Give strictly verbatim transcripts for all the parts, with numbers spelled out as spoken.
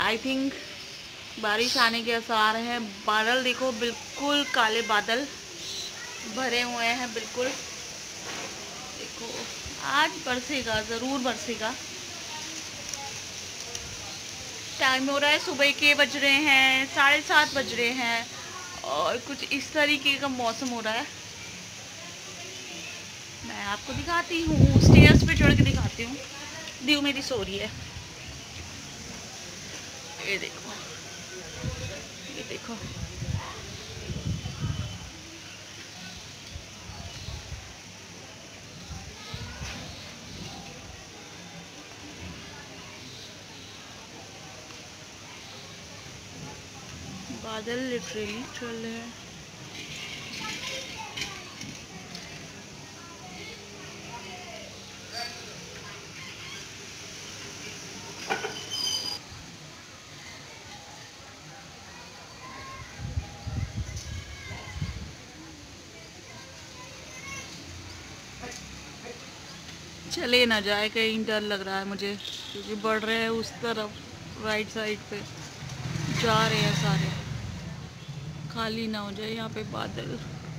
I think बारिश आने के आसार हैं। बादल देखो, बिल्कुल काले बादल भरे हुए हैं। बिल्कुल देखो, आज बरसेगा, ज़रूर बरसेगा। टाइम हो रहा है, सुबह के बज रहे हैं, साढ़े सात बज रहे हैं और कुछ इस तरीके का मौसम हो रहा है। मैं आपको दिखाती हूँ, स्टेयर्स पे चढ़ के दिखाती हूँ। दीव मेरी सो रही है, ये देखो, ये देखो। बादल लिटरली चल रहे हैं। चले ना जाए कहीं, डर लग रहा है मुझे, क्योंकि बढ़ रहे हैं उस तरफ, राइट साइड पे जा रहे हैं सारे। खाली ना हो जाए यहाँ पे बादल।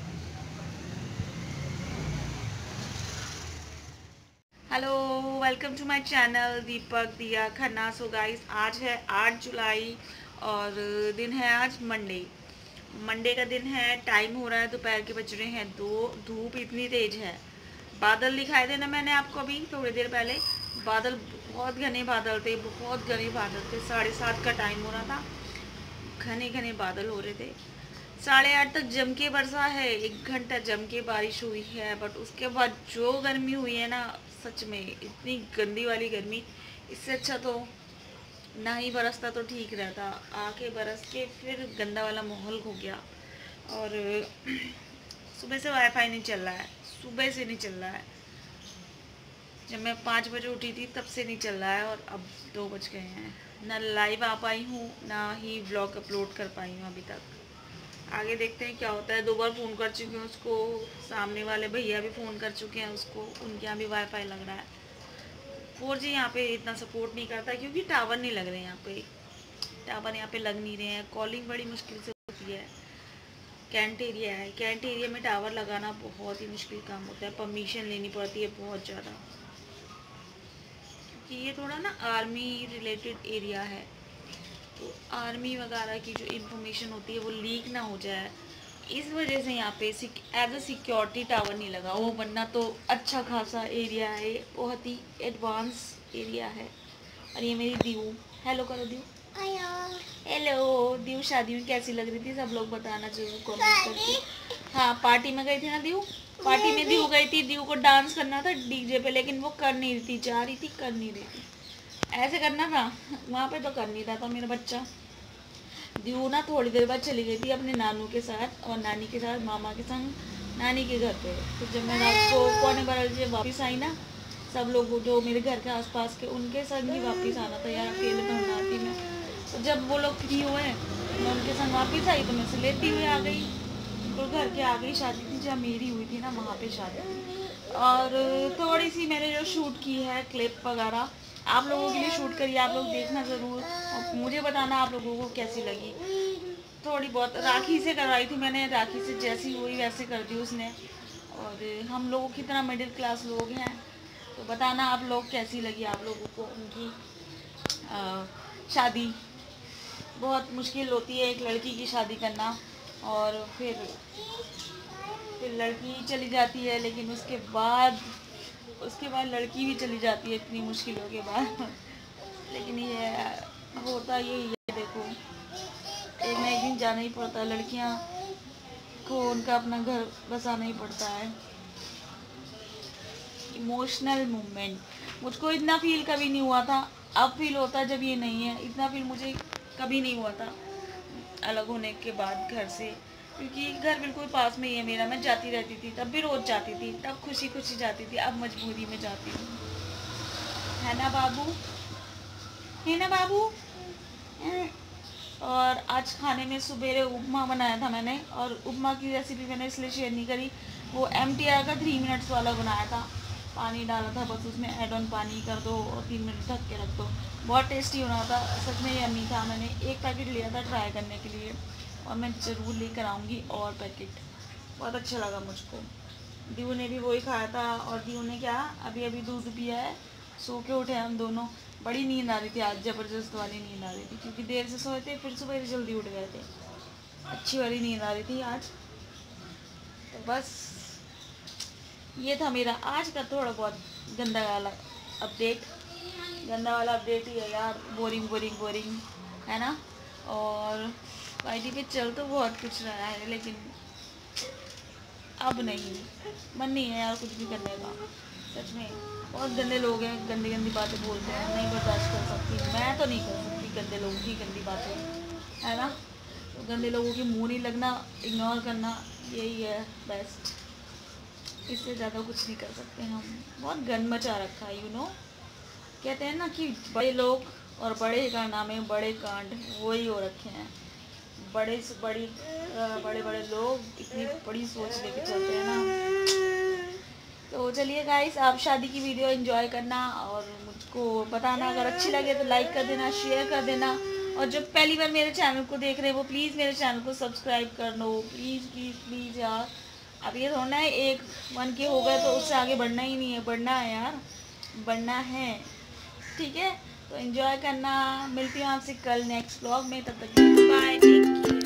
Hello, welcome to my channel Deepak Diya Khanna. So guys, आज है आठ जुलाई और दिन है आज मंडे। मंडे का दिन है, टाइम हो रहा है दोपहर के, बज रहे हैं दो। धूप इतनी तेज है, बादल दिखाई देना मैंने आपको अभी थोड़ी देर पहले। बादल बहुत घने बादल थे, बहुत घने बादल थे। साढ़े सात का टाइम हो रहा था, घने घने बादल हो रहे थे। साढ़े आठ तक जम के बरसा है, एक घंटा जम के बारिश हुई है। बट उसके बाद जो गर्मी हुई है ना, सच में इतनी गंदी वाली गर्मी। इससे अच्छा तो ना ही बरसता तो ठीक रहता। आके बरस के फिर गंदा वाला माहौल हो गया। और सुबह से वाईफाई नहीं चल रहा है, सुबह से नहीं चल रहा है। जब मैं पाँच बजे उठी थी तब से नहीं चल रहा है और अब दो बज गए हैं। ना लाइव आ पाई हूँ, ना ही व्लॉग अपलोड कर पाई हूँ अभी तक। आगे देखते हैं क्या होता है। दो बार फ़ोन कर चुकी हूँ उसको, सामने वाले भैया भी फ़ोन कर चुके हैं उसको, उनके यहाँ भी वाईफाई लग रहा है। फोर जी यहाँ पे इतना सपोर्ट नहीं करता, क्योंकि टावर नहीं लग रहे हैं यहाँ पे। टावर यहाँ पे लग नहीं रहे हैं, कॉलिंग बड़ी मुश्किल से होती है। कैंट एरिया है, कैंट एरिया में टावर लगाना बहुत ही मुश्किल काम होता है, परमिशन लेनी पड़ती है बहुत ज़्यादा, क्योंकि ये थोड़ा ना आर्मी रिलेटेड एरिया है। तो आर्मी वगैरह की जो इन्फॉर्मेशन होती है वो लीक ना हो जाए, इस वजह से यहाँ पे एज अ सिक्योरिटी टावर नहीं लगा वो, वरना तो अच्छा खासा एरिया है, बहुत ही एडवांस एरिया है। और ये मेरी दीव, हेलो करो दीव। हेलो दीव, शादी में कैसी लग रही थी सब लोग बताना जरूर कमेंट करके। हाँ, पार्टी में गई थी ना दीव, पार्टी में दीव गई थी। दीव को डांस करना था डीजे पे, लेकिन वो कर नहीं रही थी, जा रही थी कर नहीं रही थी। ऐसे करना था वहाँ पे, तो कर नहीं रहा था मेरा बच्चा। दीव ना थोड़ी देर बाद चली गई थी अपने नानू के साथ और नानी के साथ, मामा के संग नानी के घर पे। तो जब मैं रात को पौने बारह बजे वापस आई ना, सब लोग जो मेरे घर के आसपास के, उनके संग ही वापस आना था यार, अकेले तो ना आती मैं। तो जब वो लोग फ्री हुए, मैं उनके संग वापस आई, तो मैं से लेती हुई आ गई। तो घर के आगे ही शादी थी, जहाँ मेरी हुई थी ना वहाँ पे शादी थी। और थोड़ी सी मैंने जो शूट की है क्लिप वगैरह आप लोगों के लिए शूट करिए, आप लोग देखना ज़रूर और मुझे बताना आप लोगों को कैसी लगी। थोड़ी बहुत राखी से करवाई थी मैंने, राखी से जैसी हुई वैसे कर दी उसने। और हम लोगों की तरह मिडिल क्लास लोग हैं, तो बताना आप लोग कैसी लगी आप लोगों को उनकी आ, शादी। बहुत मुश्किल होती है एक लड़की की शादी करना, और फिर फिर लड़की चली जाती है, लेकिन उसके बाद उसके बाद लड़की भी चली जाती है इतनी मुश्किलों के बाद। लेकिन ये होता यही है, देखो एक ना एक दिन जाना ही पड़ता है, लड़कियां को उनका अपना घर बसाना ही पड़ता है। इमोशनल मूवमेंट मुझको इतना फील कभी नहीं हुआ था, अब फील होता है जब ये नहीं है। इतना फील मुझे कभी नहीं हुआ था अलग होने के बाद घर से, क्योंकि घर बिल्कुल पास में ही है मेरा। मैं जाती रहती थी, तब भी रोज़ जाती थी, तब खुशी खुशी जाती थी, अब मजबूरी में जाती हूँ। है ना बाबू, है ना बाबू। और आज खाने में सुबह उपमा बनाया था मैंने, और उपमा की रेसिपी मैंने इसलिए शेयर नहीं करी, वो एम टी आर का थ्री मिनट्स वाला बनाया था। पानी डाला था, बस उसमें ऐड ऑन पानी कर दो और तीन मिनट ढक के रख दो। बहुत टेस्टी बना था, सच में यम्मी था। मैंने एक पैकेट लिया था ट्राई करने के लिए और मैं ज़रूर लेकर आऊँगी और पैकेट। बहुत अच्छा लगा मुझको। दीव ने भी वही खाया था और दीव ने क्या अभी अभी दूध पिया है, सो के उठे हम दोनों। बड़ी नींद आ रही थी आज, ज़बरदस्त वाली नींद आ रही थी क्योंकि देर से सोए थे, फिर सुबह जल्दी उठ गए थे। अच्छी वाली नींद आ रही थी आज। तो बस ये था मेरा आज का थोड़ा बहुत गंदा वाला अपडेट। गंदा वाला अपडेट ही है यार, बोरिंग बोरिंग बोरिंग है ना। और वाईटी पे चल तो बहुत कुछ रहा है लेकिन अब नहीं, मन नहीं है यार कुछ भी करने का। सच में बहुत गंदे लोग हैं, गंदी गंदी बातें बोलते हैं, नहीं बर्दाश्त कर सकती। मैं तो नहीं कर सकती गंदे लोगों की गंदी बातें, है ना। तो गंदे लोगों के मुंह नहीं लगना, इग्नोर करना, यही है बेस्ट। इससे ज़्यादा कुछ नहीं कर सकते हम। बहुत गंद मचा रखा है, यू नो। कहते हैं ना कि बड़े लोग और बड़े कारनामे बड़े कांड वही हो रखे हैं। बड़े से बड़ी बड़े बड़े लोग इतनी बड़ी सोच लेके चलते हैं ना। तो चलिए गाइस, आप शादी की वीडियो एंजॉय करना और मुझको बताना। अगर अच्छी लगे तो लाइक कर देना, शेयर कर देना। और जो पहली बार मेरे चैनल को देख रहे हैं वो प्लीज़ मेरे चैनल को सब्सक्राइब कर लो, प्लीज़ प्लीज़ प्लीज़ यार। अब ये थोड़ा है एक वन के हो गए तो उससे आगे बढ़ना ही नहीं है, बढ़ना है यार, बढ़ना है, ठीक है। तो एंजॉय करना। मिलती हूँ आपसे कल नेक्स्ट व्लॉग में, तब तक बाय, टेक केयर।